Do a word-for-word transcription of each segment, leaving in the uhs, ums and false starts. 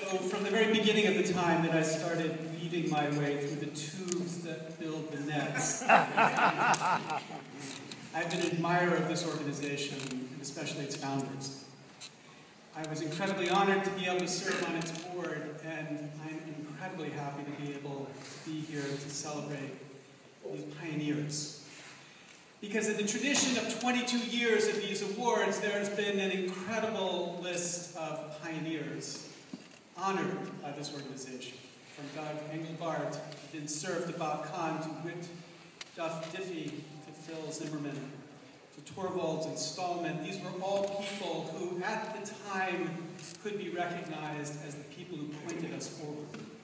from the very beginning of the time that I started weaving my way through the tubes that build the nets, I've been an admirer of this organization, and especially its founders. I was incredibly honored to be able to serve on its board, and I'm incredibly happy to be able to be here to celebrate these pioneers. Because in the tradition of twenty-two years of these awards, there's been an incredible list of pioneers honored by this organization. From Doug Engelbart to Din Cerf to Bob Kahn to Whit Duff Diffie to Phil Zimmerman to Torvalds and Stallman. These were all people who at the time could be recognized as the people who pointed us forward.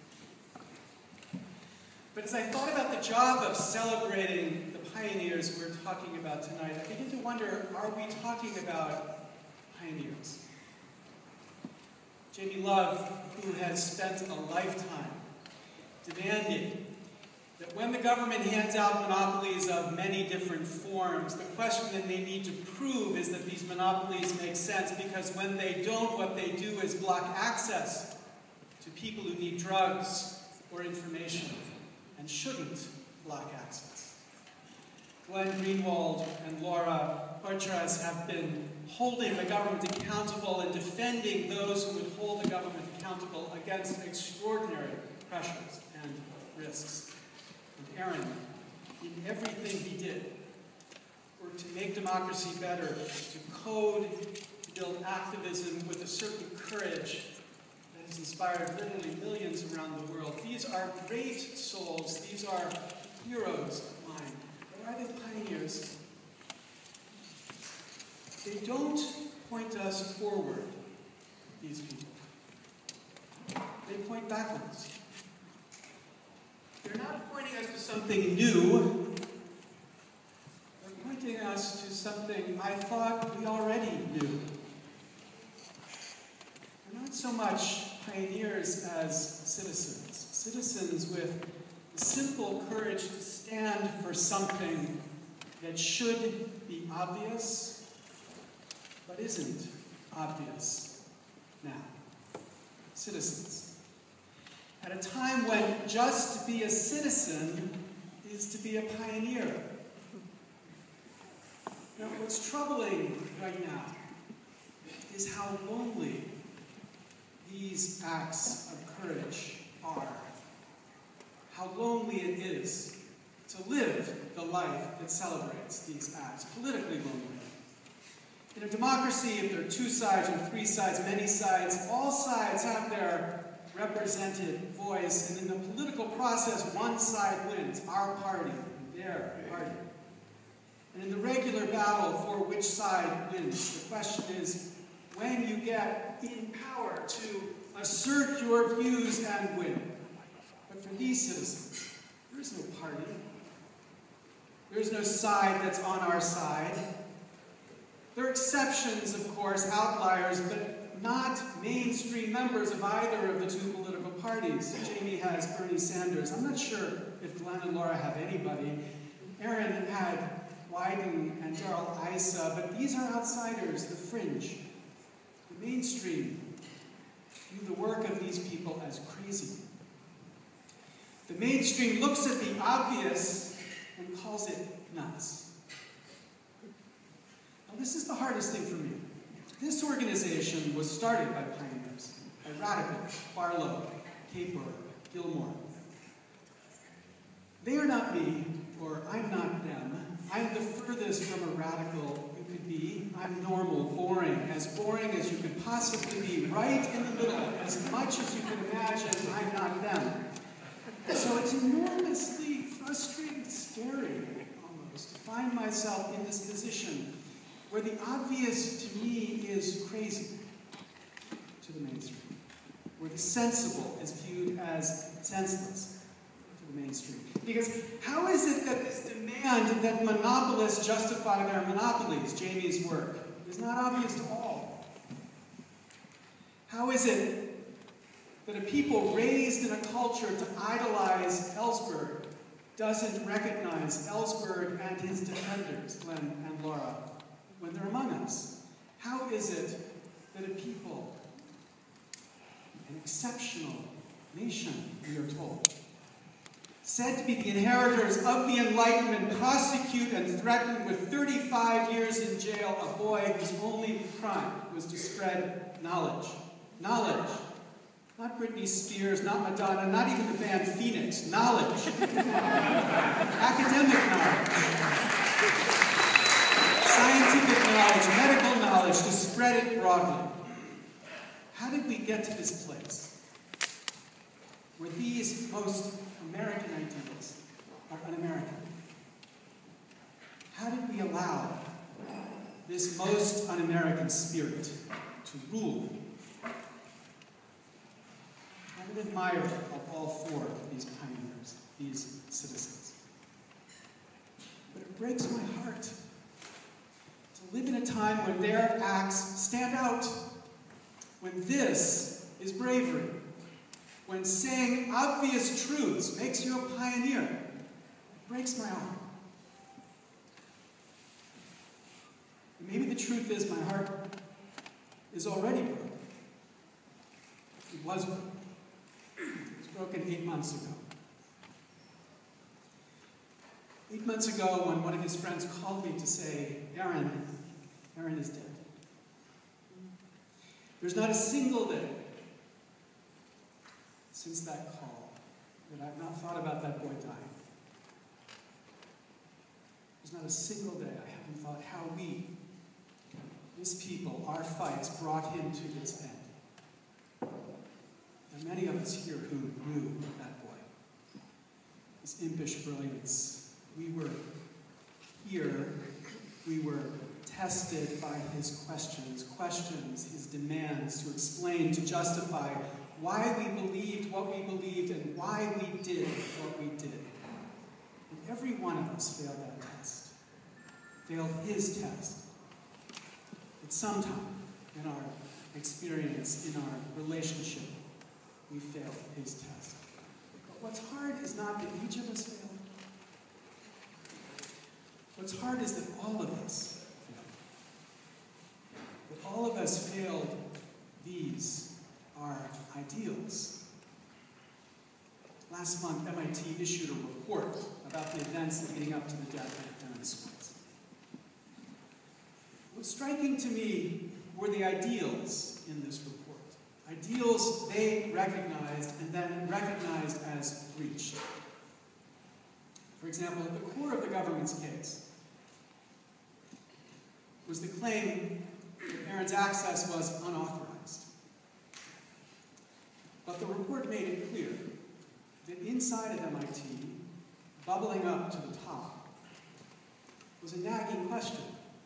But as I thought about the job of celebrating the pioneers we're talking about tonight, I begin to wonder, are we talking about pioneers? Jamie Love, who has spent a lifetime demanding that when the government hands out monopolies of many different forms, the question that they need to prove is that these monopolies make sense, because when they don't, what they do is block access to people who need drugs or information, and shouldn't block access. Glenn Greenwald and Laura Poitras have been holding the government accountable and defending those who would hold the government accountable against extraordinary pressures and risks. And Aaron, in everything he did, worked to make democracy better, to code, to build activism with a certain courage that has inspired literally millions around the world. These are great souls. These are heroes of mine. But are they pioneers? They don't point us forward, these people. They point backwards. They're not pointing us to something new. They're pointing us to something I thought we already knew. They're not so much pioneers as citizens. Citizens with the simple courage to stand for something that should be obvious, but isn't obvious now. Citizens. At a time when just to be a citizen is to be a pioneer. Now, what's troubling right now is how lonely these acts of courage are. How lonely it is to live the life that celebrates these acts, politically lonely. In a democracy, if there are two sides or three sides, many sides, all sides have their represented voice, and in the political process, one side wins, our party, and their party. And in the regular battle for which side wins, the question is, when you get in power to assert your views and win. But for these citizens, there is no party. There is no side that's on our side. There are exceptions, of course, outliers, but not mainstream members of either of the two political parties. Jamie has Bernie Sanders. I'm not sure if Glenn and Laura have anybody. Aaron had Wyden and Darrell Issa, but these are outsiders, the fringe. The mainstream view the work of these people as crazy. The mainstream looks at the obvious and calls it nuts. Now, this is the hardest thing for me. This organization was started by pioneers, by radicals, Barlow, Capor, Gilmore. They are not me, or I'm not them. I'm the furthest from a radical you could be. I'm normal, boring, as boring as you could possibly be, right in the middle, as much as you could imagine. I'm not them. And so it's enormously frustrating, scary, almost, to find myself in this position where the obvious to me is crazy to the mainstream, where the sensible is viewed as senseless to the mainstream. Because how is it that this demand that monopolists justify their monopolies, Jamie's work, is not obvious to all? How is it that a people raised in a culture to idolize Ellsberg doesn't recognize Ellsberg and his defenders, Glenn and Laura, when they're among us? How is it that a people an exceptional nation, we are told. Said to be the inheritors of the Enlightenment, prosecute and threaten with thirty-five years in jail a boy whose only crime was to spread knowledge. Knowledge. Not Britney Spears, not Madonna, not even the band Phoenix. Knowledge. Academic knowledge. Scientific knowledge, medical knowledge, to spread it broadly. How did we get to this place where these most American ideals are un-American? How did we allow this most un-American spirit to rule? I'm an admirer of all four of these pioneers, these citizens. But it breaks my heart to live in a time when their acts stand out, when this is bravery, when saying obvious truths makes you a pioneer. It breaks my heart. And maybe the truth is my heart is already broken. It was broken. It was broken eight months ago. Eight months ago, when one of his friends called me to say, Aaron, Aaron is dead. There's not a single day since that call that I've not thought about that boy dying. There's not a single day I haven't thought how we, this people, our fights brought him to his end. There are many of us here who knew that boy, his impish brilliance. We were here, we were tested by his questions, questions, his demands to explain, to justify why we believed what we believed and why we did what we did. And every one of us failed that test, failed his test. At some time in our experience, in our relationship, we failed his test. But what's hard is not that each of us failed. What's hard is that all of us failed. That all of us failed these, our ideals. Last month, M I T issued a report about the events leading up to the death of Aaron Swartz. What's striking to me were the ideals in this report. Ideals they recognized and then recognized as breached. For example, at the core of the government's case was the claim that Aaron's access was unauthorized. But the report made it clear that inside of M I T, bubbling up to the top, was a nagging question.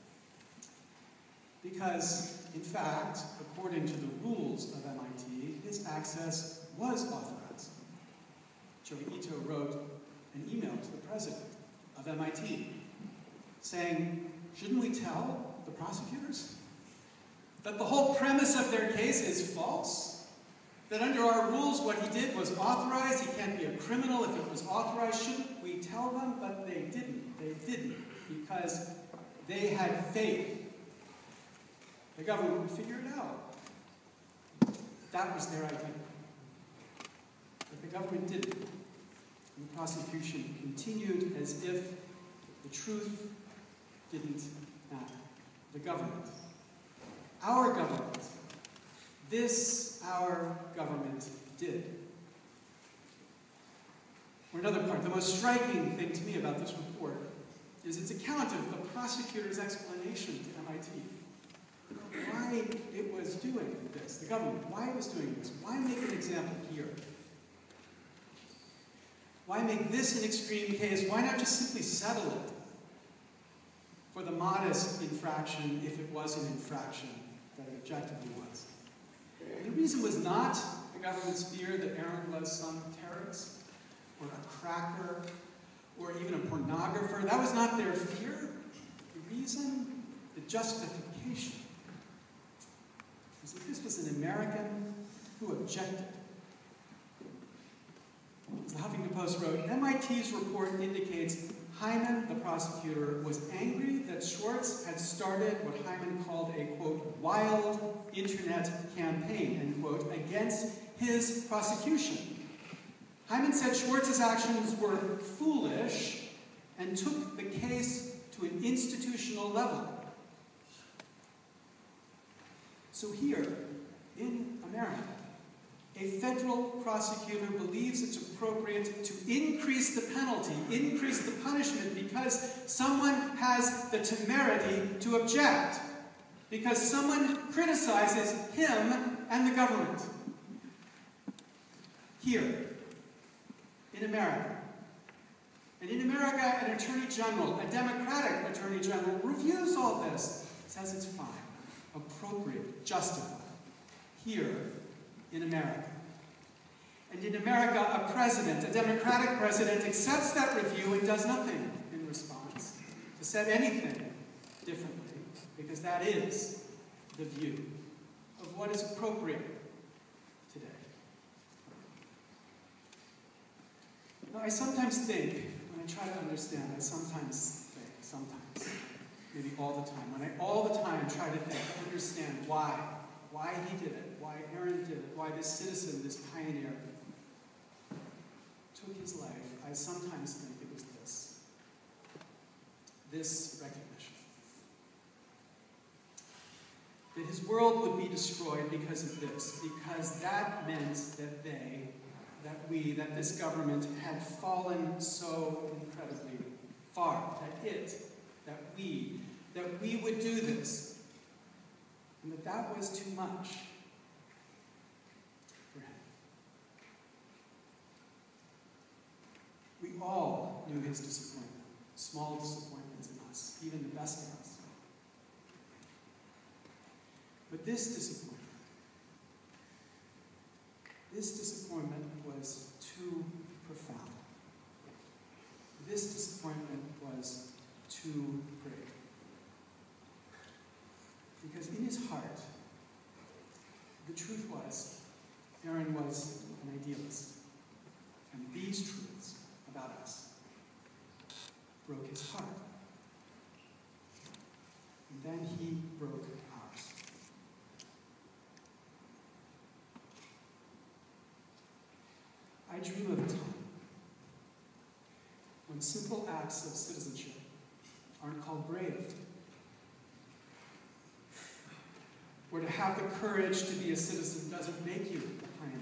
Because, in fact, according to the rules of M I T, his access was authorized. Joey Ito wrote an email to the president of M I T saying, shouldn't we tell the prosecutors that the whole premise of their case is false? That under our rules, what he did was authorized. He can't be a criminal if it was authorized. Shouldn't we tell them? But they didn't. They didn't because they had faith. The government would figure it out. That was their idea. But the government didn't. And the prosecution continued as if the truth didn't matter. The government. Our government. This, our government, did. Or another part, the most striking thing to me about this report is its account of the prosecutor's explanation to M I T. Why it was doing this, the government, why it was doing this. Why make an example here? Why make this an extreme case? Why not just simply settle it for the modest infraction, if it was an infraction that it objectively was? And the reason was not the government's fear that Aaron was some terrorist, or a cracker, or even a pornographer. That was not their fear. The reason, the justification, was that this was an American who objected. As the Huffington Post wrote, M I T's report indicates Hyman, the prosecutor, was angry that Schwartz had started what Hyman called a, quote, wild internet campaign, end quote, against his prosecution. Hyman said Schwartz's actions were foolish and took the case to an institutional level. So here, in America, a federal prosecutor believes it's appropriate to increase the penalty, increase the punishment, because someone has the temerity to object, because someone criticizes him and the government. Here, in America. And in America, an attorney general, a Democratic attorney general, reviews all this, says it's fine, appropriate, justified. Here, in America. And in America, a president, a Democratic president, accepts that review and does nothing in response to set anything differently, because that is the view of what is appropriate today. Now, I sometimes think, when I try to understand, I sometimes think, sometimes, maybe all the time, when I all the time try to think, understand why, why he did it, why Aaron did it, why this citizen, this pioneer, took his life, I sometimes think it was this. This recognition. That his world would be destroyed because of this, because that meant that they, that we, that this government had fallen so incredibly far, that it, that we, that we would do this, and that that was too much for him. We all knew his disappointment, small disappointments in us, even the best of us. But this disappointment, this disappointment was too profound. This disappointment was too great. Because in his heart, the truth was, Aaron was an idealist. And these truths about us broke his heart. And then he broke ours. I dream of a time when simple acts of citizenship aren't called brave, or to have the courage to be a citizen doesn't make you a pioneer.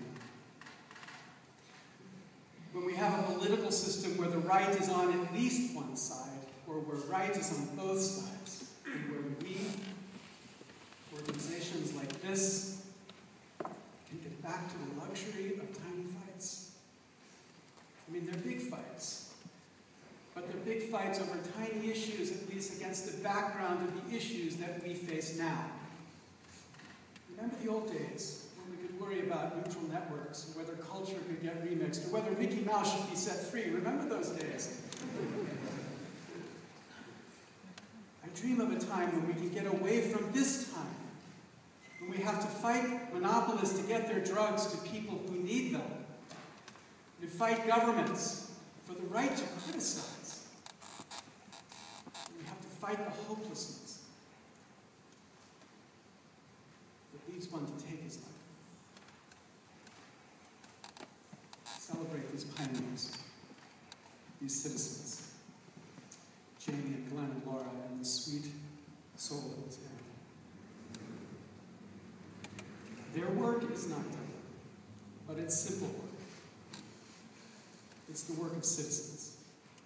When we have a political system where the right is on at least one side, or where right is on both sides, and where we, organizations like this, can get back to the luxury of tiny fights. I mean, they're big fights, but they're big fights over tiny issues, at least against the background of the issues that we face now. Remember the old days when we could worry about neutral networks, or whether culture could get remixed, or whether Mickey Mouse should be set free. Remember those days? I dream of a time when we can get away from this time, when we have to fight monopolists to get their drugs to people who need them, to fight governments for the right to criticize. We have to fight the hopelessness that leads one to take his life. Celebrate these pioneers, these citizens, Jamie and Glenn and Laura, and the sweet soul that was Aaron. Their work is not done, but it's simple work. It's the work of citizens.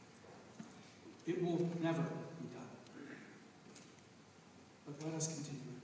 It will never be done. But let us continue.